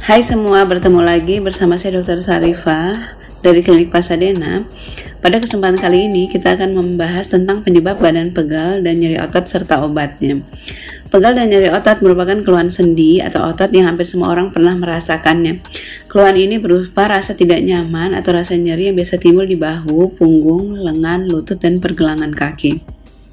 Hai semua, bertemu lagi bersama saya Dr. Sarifah dari Klinik Pasadena. Pada kesempatan kali ini kita akan membahas tentang penyebab badan pegal dan nyeri otot serta obatnya. Pegal dan nyeri otot merupakan keluhan sendi atau otot yang hampir semua orang pernah merasakannya. Keluhan ini berupa rasa tidak nyaman atau rasa nyeri yang biasa timbul di bahu, punggung, lengan, lutut, dan pergelangan kaki.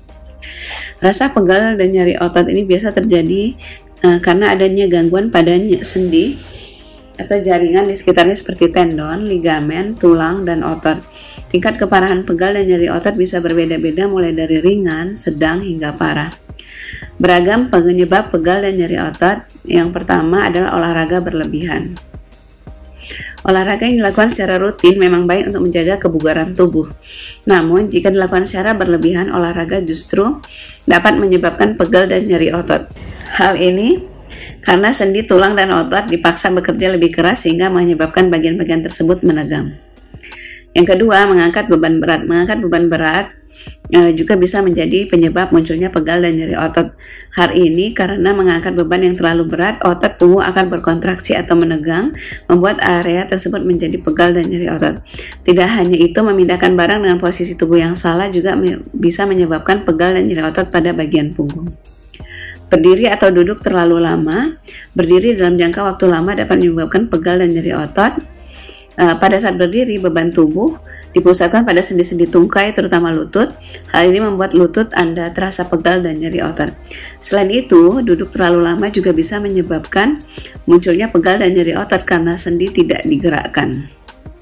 Rasa pegal dan nyeri otot ini biasa terjadi karena adanya gangguan pada sendi atau jaringan di sekitarnya seperti tendon, ligamen, tulang, dan otot. Tingkat keparahan pegal dan nyeri otot bisa berbeda-beda mulai dari ringan, sedang, hingga parah. Beragam penyebab pegal dan nyeri otot. Yang pertama adalah olahraga berlebihan. Olahraga yang dilakukan secara rutin memang baik untuk menjaga kebugaran tubuh. Namun, jika dilakukan secara berlebihan, olahraga justru dapat menyebabkan pegal dan nyeri otot. Hal ini karena sendi, tulang, dan otot dipaksa bekerja lebih keras sehingga menyebabkan bagian-bagian tersebut menegang. Yang kedua, mengangkat beban berat. Mengangkat beban berat juga bisa menjadi penyebab munculnya pegal dan nyeri otot. Hal ini karena mengangkat beban yang terlalu berat, otot punggung akan berkontraksi atau menegang, membuat area tersebut menjadi pegal dan nyeri otot. Tidak hanya itu, memindahkan barang dengan posisi tubuh yang salah juga bisa menyebabkan pegal dan nyeri otot pada bagian punggung. Berdiri atau duduk terlalu lama. Berdiri dalam jangka waktu lama dapat menyebabkan pegal dan nyeri otot. Pada saat berdiri, beban tubuh dipusatkan pada sendi-sendi tungkai, terutama lutut. Hal ini membuat lutut Anda terasa pegal dan nyeri otot. Selain itu, duduk terlalu lama juga bisa menyebabkan munculnya pegal dan nyeri otot karena sendi tidak digerakkan.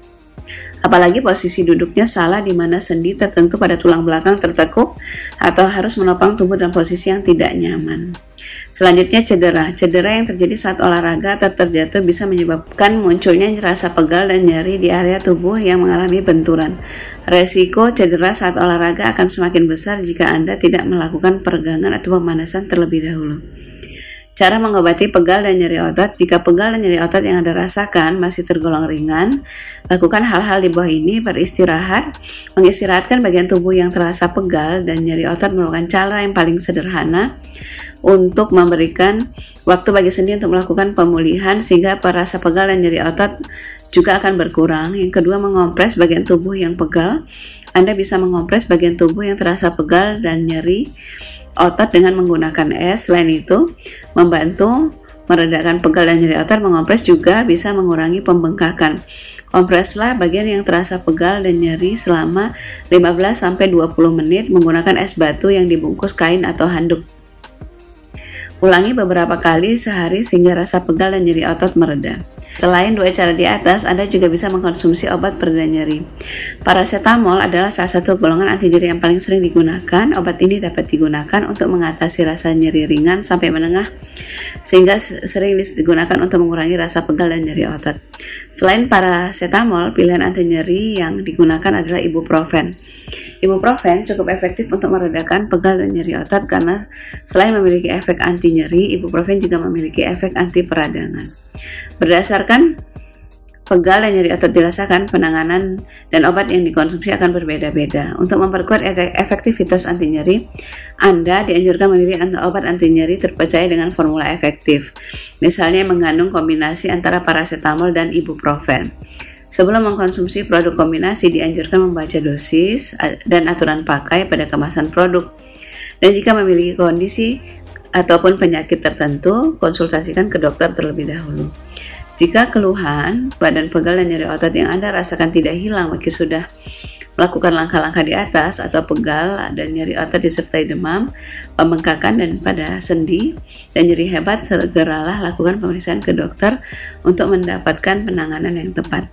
Apalagi posisi duduknya salah, di mana sendi tertentu pada tulang belakang tertekuk atau harus menopang tubuh dalam posisi yang tidak nyaman. Selanjutnya, cedera. Cedera yang terjadi saat olahraga atau terjatuh bisa menyebabkan munculnya rasa pegal dan nyeri di area tubuh yang mengalami benturan. Resiko cedera saat olahraga akan semakin besar jika Anda tidak melakukan peregangan atau pemanasan terlebih dahulu. Cara mengobati pegal dan nyeri otot. Jika pegal dan nyeri otot yang Anda rasakan masih tergolong ringan, lakukan hal-hal di bawah ini. Beristirahat. Mengistirahatkan bagian tubuh yang terasa pegal dan nyeri otot merupakan cara yang paling sederhana untuk memberikan waktu bagi sendi untuk melakukan pemulihan sehingga rasa pegal dan nyeri otot juga akan berkurang. Yang kedua, mengompres bagian tubuh yang pegal. Anda bisa mengompres bagian tubuh yang terasa pegal dan nyeri otot dengan menggunakan es. Selain itu, membantu meredakan pegal dan nyeri otot, mengompres juga bisa mengurangi pembengkakan. Kompreslah bagian yang terasa pegal dan nyeri selama 15-20 menit menggunakan es batu yang dibungkus kain atau handuk. Ulangi beberapa kali sehari sehingga rasa pegal dan nyeri otot mereda. Selain dua cara di atas, Anda juga bisa mengkonsumsi obat pereda nyeri. Paracetamol adalah salah satu golongan anti nyeri yang paling sering digunakan. Obat ini dapat digunakan untuk mengatasi rasa nyeri ringan sampai menengah, sehingga sering digunakan untuk mengurangi rasa pegal dan nyeri otot. Selain paracetamol, pilihan anti nyeri yang digunakan adalah ibuprofen. Ibuprofen cukup efektif untuk meredakan pegal dan nyeri otot karena selain memiliki efek anti nyeri, ibuprofen juga memiliki efek anti peradangan. Berdasarkan pegal dan nyeri otot dirasakan, penanganan dan obat yang dikonsumsi akan berbeda-beda. Untuk memperkuat efektivitas anti nyeri, Anda dianjurkan memilih obat anti nyeri terpercaya dengan formula efektif. Misalnya mengandung kombinasi antara paracetamol dan ibuprofen. Sebelum mengkonsumsi produk kombinasi, dianjurkan membaca dosis dan aturan pakai pada kemasan produk. Dan jika memiliki kondisi ataupun penyakit tertentu, konsultasikan ke dokter terlebih dahulu. Jika keluhan badan pegal dan nyeri otot yang Anda rasakan tidak hilang meski sudah melakukan langkah-langkah di atas, atau pegal dan nyeri otot disertai demam, pembengkakan dan pada sendi, dan nyeri hebat, segeralah lakukan pemeriksaan ke dokter untuk mendapatkan penanganan yang tepat.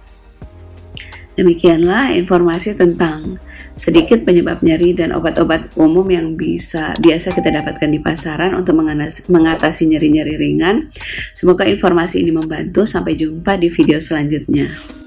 Demikianlah informasi tentang sedikit penyebab nyeri dan obat-obat umum yang biasa kita dapatkan di pasaran untuk mengatasi nyeri-nyeri ringan. Semoga informasi ini membantu. Sampai jumpa di video selanjutnya.